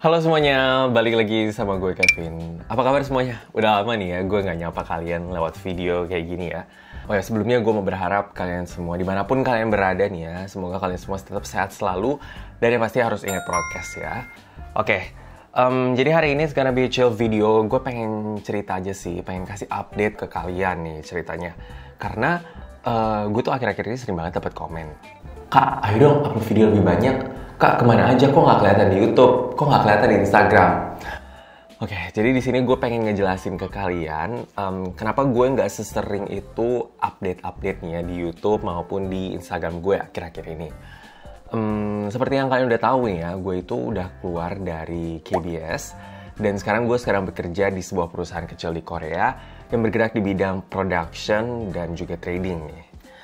Halo semuanya, balik lagi sama gue Kevin. Apa kabar semuanya? Udah lama nih ya, gue nggak nyapa kalian lewat video kayak gini ya. Oh ya, sebelumnya gue mau berharap kalian semua, dimanapun kalian berada nih ya, semoga kalian semua tetap sehat selalu. Dan yang pasti harus ingat prokes ya. Oke, jadi hari ini gonna be a chill video. Gue pengen cerita aja sih, pengen kasih update ke kalian nih ceritanya. Karena gue tuh akhir-akhir ini sering banget dapat komen. Kak, ayo dong upload video lebih banyak. Kak, kemana aja? Kok nggak kelihatan di YouTube? Kok nggak kelihatan di Instagram? Oke, jadi di sini gue pengen ngejelasin ke kalian kenapa gue nggak sesering itu update-update-nya di YouTube maupun di Instagram gue akhir-akhir ini. Seperti yang kalian udah tahu nih ya, gue itu udah keluar dari KBS dan sekarang bekerja di sebuah perusahaan kecil di Korea yang bergerak di bidang production dan juga trading nih.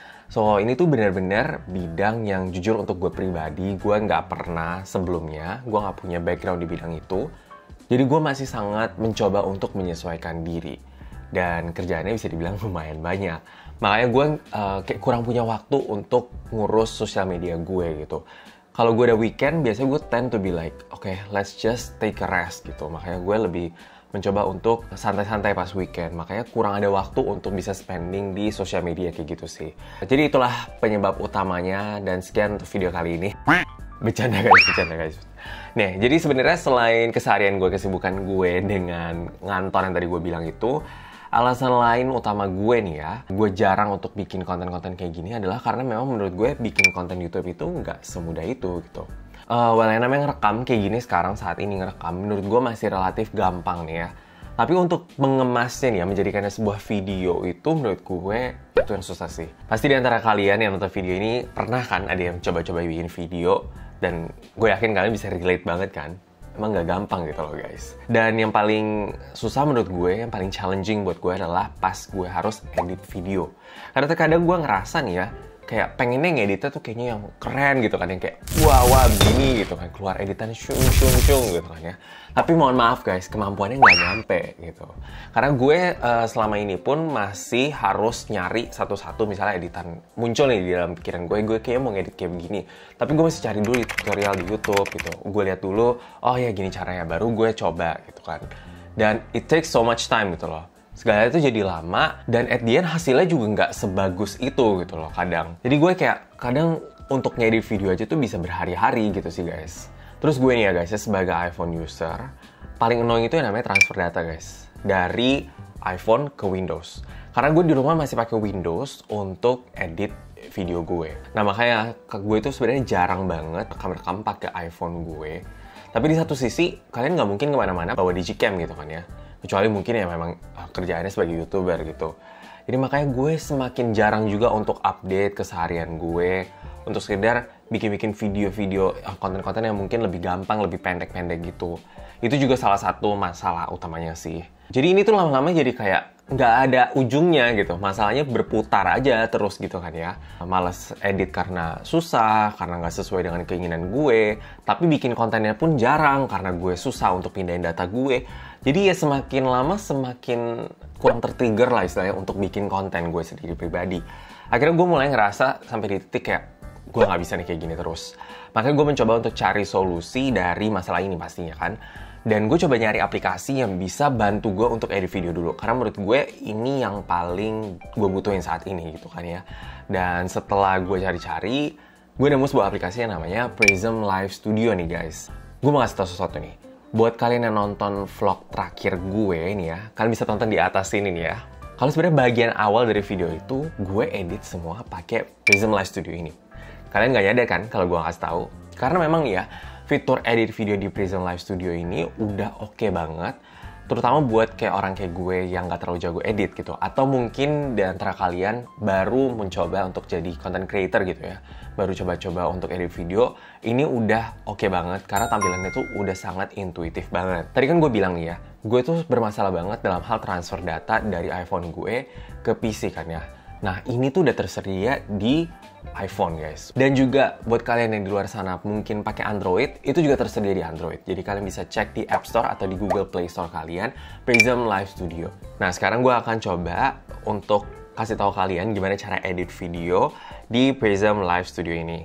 So, ini tuh benar-benar bidang yang jujur untuk gue pribadi, gue nggak pernah sebelumnya, gue nggak punya background di bidang itu. Jadi gue masih sangat mencoba untuk menyesuaikan diri. Dan kerjaannya bisa dibilang lumayan banyak. Makanya gue kayak kurang punya waktu untuk ngurus sosial media gue gitu. Kalau gue ada weekend, biasanya gue tend to be like, okay, let's just take a rest gitu. Makanya gue lebih mencoba untuk santai-santai pas weekend. Makanya kurang ada waktu untuk bisa spending di sosial media kayak gitu sih. Jadi itulah penyebab utamanya dan sekian untuk video kali ini. Bercanda guys. Nih, jadi sebenarnya selain keseharian gue, kesibukan gue dengan ngantor yang tadi gue bilang itu, alasan lain utama gue nih ya, gue jarang untuk bikin konten-konten kayak gini adalah karena memang menurut gue bikin konten YouTube itu nggak semudah itu gitu. Yang namanya ngerekam kayak gini sekarang saat ini ngerekam menurut gue masih relatif gampang nih ya. Tapi untuk mengemasnya nih ya, menjadikannya sebuah video itu menurut gue itu yang susah sih. Pasti di antara kalian yang nonton video ini pernah kan ada yang coba-coba bikin video dan gue yakin kalian bisa relate banget kan. Emang nggak gampang gitu loh guys. Dan yang paling susah menurut gue, yang paling challenging buat gue adalah pas gue harus edit video. Karena terkadang gue ngerasa nih ya, kayak pengennya ngeditnya tuh kayaknya yang keren gitu kan, yang kayak wah begini gitu kan, keluar editannya syung gitu kan ya. Tapi mohon maaf guys, kemampuannya nggak nyampe gitu. Karena gue selama ini pun masih harus nyari satu-satu, misalnya editan muncul nih di dalam pikiran gue kayaknya mau ngedit kayak begini. Tapi gue masih cari dulu di tutorial di YouTube gitu. Gue lihat dulu, oh ya gini caranya, baru gue coba gitu kan. Dan it takes so much time gitu loh. Segala itu jadi lama, dan at the end hasilnya juga nggak sebagus itu gitu loh kadang. Jadi gue kayak kadang untuk ngedit video aja tuh bisa berhari-hari gitu sih guys. Terus gue nih ya guys, sebagai iPhone user, paling annoying itu yang namanya transfer data guys. Dari iPhone ke Windows. Karena gue di rumah masih pakai Windows untuk edit video gue. Nah makanya gue tuh sebenarnya jarang banget rekam-rekam pakai iPhone gue. Tapi di satu sisi, kalian nggak mungkin kemana-mana bawa digicam gitu kan ya. Kecuali mungkin ya memang kerjaannya sebagai YouTuber gitu. Jadi makanya gue semakin jarang juga untuk update keseharian gue. Untuk sekedar bikin-bikin video-video, konten-konten yang mungkin lebih gampang, lebih pendek-pendek gitu. Itu juga salah satu masalah utamanya sih. Jadi ini tuh lama-lama jadi kayak nggak ada ujungnya gitu. Masalahnya berputar aja terus gitu kan ya. Males edit karena susah, karena nggak sesuai dengan keinginan gue. Tapi bikin kontennya pun jarang karena gue susah untuk pindahin data gue. Jadi ya semakin lama semakin kurang tertrigger lah istilahnya untuk bikin konten gue sendiri pribadi. Akhirnya gue mulai ngerasa sampai di titik kayak gue nggak bisa nih kayak gini terus. Makanya gue mencoba untuk cari solusi dari masalah ini pastinya kan. Dan gue coba nyari aplikasi yang bisa bantu gue untuk edit video dulu. Karena menurut gue ini yang paling gue butuhin saat ini gitu kan ya. Dan setelah gue cari-cari, gue nemu sebuah aplikasi yang namanya Prism Live Studio nih guys. Gue mau kasih tau sesuatu nih. Buat kalian yang nonton vlog terakhir gue ini ya, kalian bisa tonton di atas sini nih ya. Kalau sebenarnya bagian awal dari video itu, gue edit semua pakai Prism Live Studio ini. Kalian nggak nyadar kan kalau gue kasih tahu? Karena memang ya, fitur edit video di Prism Live Studio ini udah oke banget. Terutama buat kayak orang kayak gue yang nggak terlalu jago edit gitu. Atau mungkin di antara kalian baru mencoba untuk jadi content creator gitu ya. Baru coba-coba untuk edit video. Ini udah oke banget karena tampilannya tuh udah sangat intuitif banget. Tadi kan gue bilang nih ya, gue tuh bermasalah banget dalam hal transfer data dari iPhone gue ke PC kan ya. Nah, ini tuh udah tersedia di iPhone guys. Dan juga buat kalian yang di luar sana mungkin pakai Android, itu juga tersedia di Android. Jadi kalian bisa cek di App Store atau di Google Play Store kalian, Prism Live Studio. Nah, sekarang gue akan coba untuk kasih tahu kalian gimana cara edit video di Prism Live Studio ini.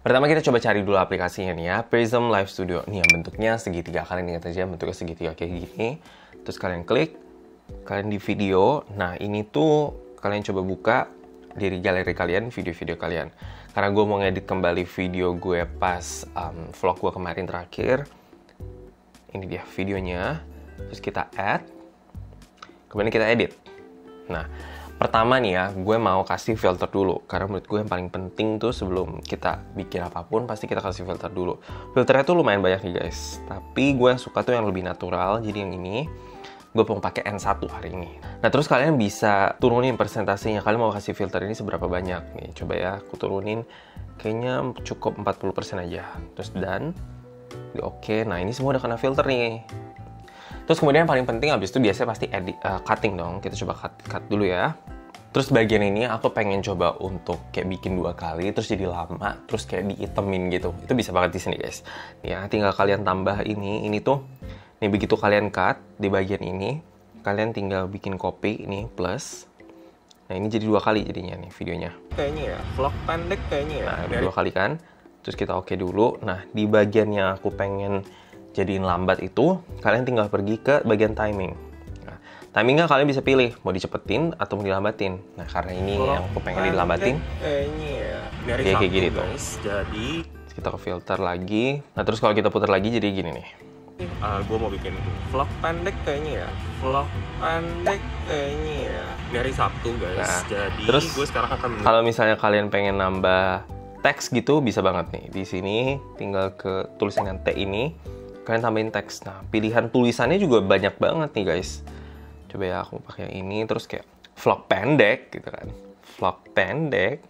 Pertama kita coba cari dulu aplikasinya nih ya, Prism Live Studio. Nih yang bentuknya segitiga, kalian ingat aja bentuknya segitiga kayak gini. Terus kalian klik, kalian di video. Nah ini tuh kalian coba buka dari galeri kalian, video-video kalian. Karena gue mau ngedit kembali video gue pas vlog gue kemarin terakhir. Ini dia videonya. Terus kita add, kemudian kita edit. Nah, pertama nih ya, gue mau kasih filter dulu. Karena menurut gue yang paling penting tuh sebelum kita bikin apapun, pasti kita kasih filter dulu. Filternya tuh lumayan banyak nih guys. Tapi gue yang suka tuh yang lebih natural, jadi yang ini. Gue mau pakai N1 hari ini. Nah, terus kalian bisa turunin persentasenya. Kalian mau kasih filter ini seberapa banyak nih. Coba ya, aku turunin. Kayaknya cukup 40% aja. Terus done. Oke, nah ini semua udah kena filter nih. Terus kemudian yang paling penting abis itu biasanya pasti edit, cutting dong. Kita coba cut dulu ya. Terus bagian ini aku pengen coba untuk kayak bikin 2 kali, terus jadi lama, terus kayak diitemin gitu. Itu bisa banget di sini guys. Ya, tinggal kalian tambah ini tuh. Nih begitu kalian cut di bagian ini, kalian tinggal bikin copy ini plus. Nah ini jadi 2 kali jadinya nih videonya. Kayaknya ya, vlog pendek kayaknya ya. Nah, 2 kali kan. Terus kita oke dulu. Nah, di bagian yang aku pengen jadiin lambat itu, kalian tinggal pergi ke bagian timing. Nah, timingnya kalian bisa pilih, mau dicepetin atau mau dilambatin. Nah, karena ini yang aku pengen dilambatin. Kayaknya kayak gini tuh. Jadi, kita ke filter lagi. Nah, terus kalau kita putar lagi jadi gini nih. Gue mau bikin vlog pendek kayaknya ya. Vlog pendek kayaknya ya. Ini hari Sabtu guys. Nah, jadi terus gue sekarang akan kalau misalnya kalian pengen nambah teks gitu bisa banget nih. Di sini tinggal ke tulisan T ini, kalian tambahin teks. Nah, pilihan tulisannya juga banyak banget nih guys. Coba ya aku pakai yang ini terus kayak vlog pendek gitu kan. Vlog pendek.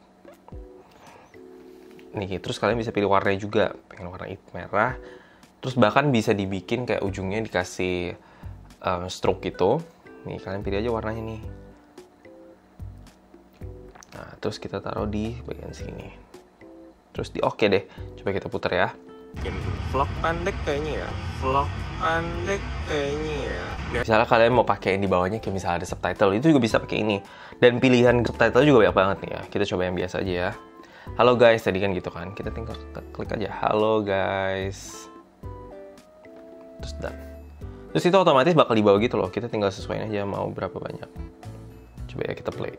Nih, terus kalian bisa pilih warnanya juga. Pengen warna merah. Terus bahkan bisa dibikin kayak ujungnya dikasih stroke gitu. Nih, kalian pilih aja warnanya nih. Nah, terus kita taruh di bagian sini. Terus di oke deh. Coba kita putar ya. Vlog pendek kayaknya ya. Vlog pendek kayaknya ya. Misalnya kalian mau pakai yang di bawahnya kayak misalnya ada subtitle, itu juga bisa pakai ini. Dan pilihan subtitle juga banyak banget nih ya. Kita coba yang biasa aja ya. Halo guys, tadi kan gitu kan. Kita tinggal klik aja. Halo guys. Terus done. Terus itu otomatis bakal dibawa gitu loh. Kita tinggal sesuaiin aja mau berapa banyak. Coba ya kita play.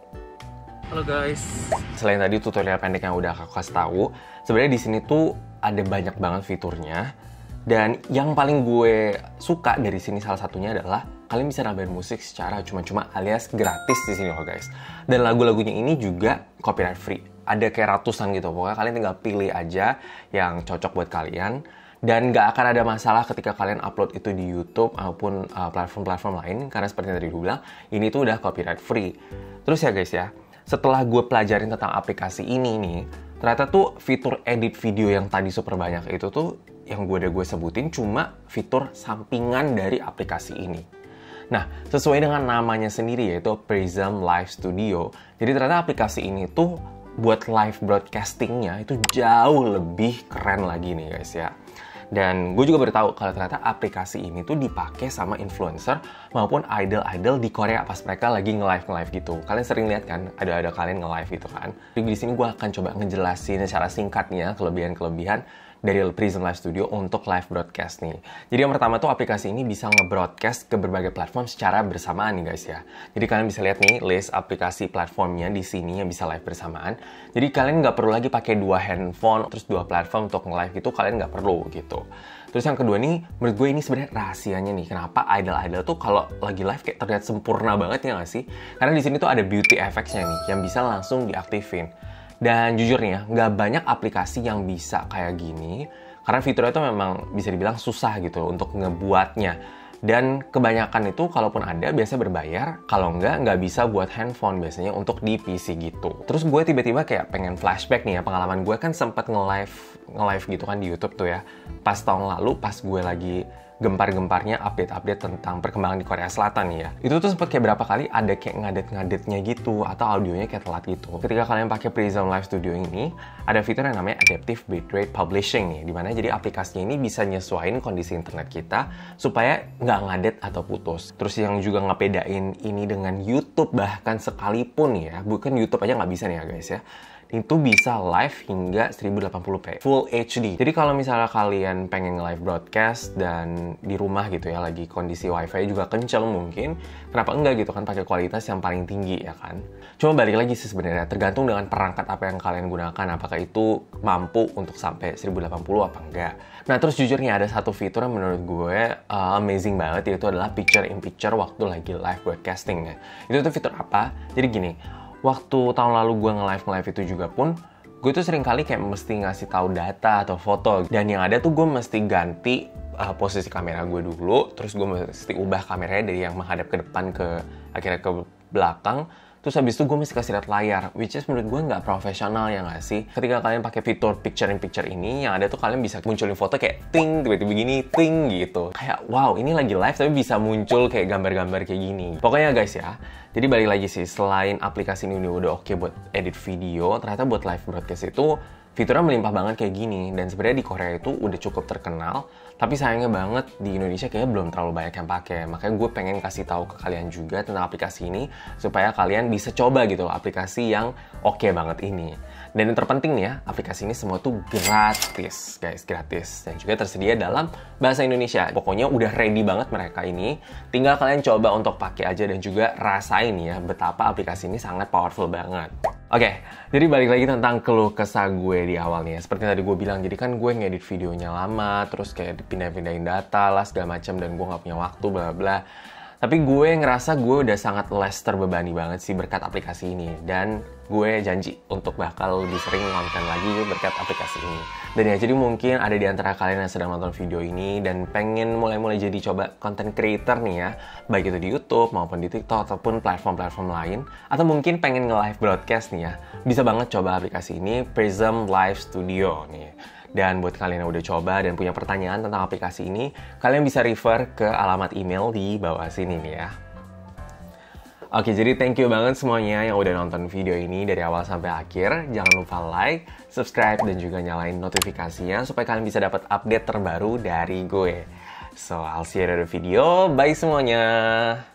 Halo guys. Selain tadi tutorial pendek yang udah aku kasih tahu, sebenarnya di sini tuh ada banyak banget fiturnya. Dan yang paling gue suka dari sini salah satunya adalah kalian bisa nambahin musik secara cuma-cuma alias gratis di sini loh guys. Dan lagu-lagunya ini juga copyright free. Ada kayak ratusan gitu. Pokoknya kalian tinggal pilih aja yang cocok buat kalian. Dan nggak akan ada masalah ketika kalian upload itu di YouTube maupun platform-platform lain. Karena seperti yang tadi gue bilang, ini tuh udah copyright free. Terus ya guys ya, setelah gue pelajarin tentang aplikasi ini nih, ternyata tuh fitur edit video yang tadi super banyak itu tuh yang udah gue sebutin cuma fitur sampingan dari aplikasi ini. Nah, sesuai dengan namanya sendiri yaitu Prism Live Studio. Jadi ternyata aplikasi ini tuh buat live broadcastingnya itu jauh lebih keren lagi nih guys ya. Dan gue juga baru tahu kalau ternyata aplikasi ini tuh dipakai sama influencer maupun idol-idol di Korea pas mereka lagi nge-live gitu. Kalian sering lihat kan, ada kalian nge-live gitu kan. Jadi di sini gue akan coba ngejelasin secara singkatnya kelebihan-kelebihan dari Prism Live Studio untuk live broadcast nih. Jadi yang pertama tuh aplikasi ini bisa nge-broadcast ke berbagai platform secara bersamaan nih guys ya. Jadi kalian bisa lihat nih list aplikasi platformnya di sini yang bisa live bersamaan. Jadi kalian nggak perlu lagi pakai 2 handphone terus 2 platform untuk nge-live gitu, kalian nggak perlu gitu. Terus yang kedua nih, menurut gue ini sebenarnya rahasianya nih. Kenapa idol-idol tuh kalau lagi live kayak terlihat sempurna banget ya nggak sih? Karena di sini tuh ada beauty effects-nya nih yang bisa langsung diaktifin. Dan jujur nih ya, nggak banyak aplikasi yang bisa kayak gini. Karena fiturnya itu memang bisa dibilang susah gitu untuk ngebuatnya. Dan kebanyakan itu kalaupun ada biasa berbayar. Kalau nggak bisa buat handphone biasanya untuk di PC gitu. Terus gue tiba-tiba kayak pengen flashback nih ya. Pengalaman gue kan sempat nge-live gitu kan di YouTube tuh ya. Pas tahun lalu pas gue lagi gempar-gemparnya update-update tentang perkembangan di Korea Selatan nih ya. Itu tuh sempet kayak berapa kali ada kayak ngadet-ngadetnya gitu atau audionya kayak telat gitu. Ketika kalian pakai Prism Live Studio ini, ada fitur yang namanya Adaptive Bitrate Publishing nih, dimana jadi aplikasinya ini bisa nyesuaiin kondisi internet kita supaya nggak ngadet atau putus. Terus yang juga ngebedain ini dengan YouTube bahkan sekalipun ya, bukan YouTube aja nggak bisa nih ya guys ya. itu bisa live hingga 1080p Full HD. Jadi kalau misalnya kalian pengen live broadcast dan di rumah gitu ya, lagi kondisi wifi juga kenceng mungkin, kenapa enggak gitu kan pakai kualitas yang paling tinggi ya kan. Cuma balik lagi sih sebenarnya, tergantung dengan perangkat apa yang kalian gunakan, apakah itu mampu untuk sampai 1080 apa enggak. Nah terus jujur nih ada satu fitur yang menurut gue amazing banget, yaitu adalah picture in picture waktu lagi live broadcasting ya. Itu tuh fitur apa? Jadi gini, waktu tahun lalu gue nge-live itu juga pun, gue tuh sering kali kayak mesti ngasih tahu data atau foto. Dan yang ada tuh gue mesti ganti posisi kamera gue dulu, terus gue mesti ubah kameranya dari yang menghadap ke depan ke akhirnya ke belakang. Terus habis itu gue mesti kasih lihat layar, which is menurut gue nggak profesional ya nggak sih? Ketika kalian pakai fitur picture in picture ini, yang ada tuh kalian bisa munculin foto kayak ting, tiba-tiba begini, ting gitu. Kayak wow, ini lagi live tapi bisa muncul kayak gambar-gambar kayak gini. Pokoknya guys ya, jadi balik lagi sih, selain aplikasi ini udah oke buat edit video, ternyata buat live broadcast itu fiturnya melimpah banget kayak gini. Dan sebenarnya di Korea itu udah cukup terkenal, tapi sayangnya banget di Indonesia kayaknya belum terlalu banyak yang pakai. Makanya gue pengen kasih tahu ke kalian juga tentang aplikasi ini supaya kalian bisa coba gitu loh aplikasi yang oke banget ini. Dan yang terpenting nih ya, aplikasi ini semua tuh gratis guys, gratis. Dan juga tersedia dalam bahasa Indonesia. Pokoknya udah ready banget mereka ini. Tinggal kalian coba untuk pakai aja dan juga rasain ya betapa aplikasi ini sangat powerful banget. Oke, jadi balik lagi tentang keluh kesah gue di awal nih ya. Seperti tadi gue bilang, jadi kan gue ngedit videonya lama, terus kayak dipindah-pindahin data lah segala macam, dan gue nggak punya waktu bla bla. Tapi gue ngerasa gue udah sangat less terbebani banget sih berkat aplikasi ini. Dan gue janji untuk bakal lebih sering nonton lagi berkat aplikasi ini. Dan ya jadi mungkin ada di antara kalian yang sedang nonton video ini dan pengen mulai-mulai jadi coba content creator nih ya. Baik itu di YouTube maupun di TikTok ataupun platform-platform lain. Atau mungkin pengen nge-live broadcast nih ya. Bisa banget coba aplikasi ini, Prism Live Studio nih. Dan buat kalian yang udah coba dan punya pertanyaan tentang aplikasi ini, kalian bisa refer ke alamat email di bawah sini nih ya. Oke, jadi thank you banget semuanya yang udah nonton video ini dari awal sampai akhir. Jangan lupa like, subscribe, dan juga nyalain notifikasinya supaya kalian bisa dapat update terbaru dari gue. So, I'll see you in the video. Bye semuanya!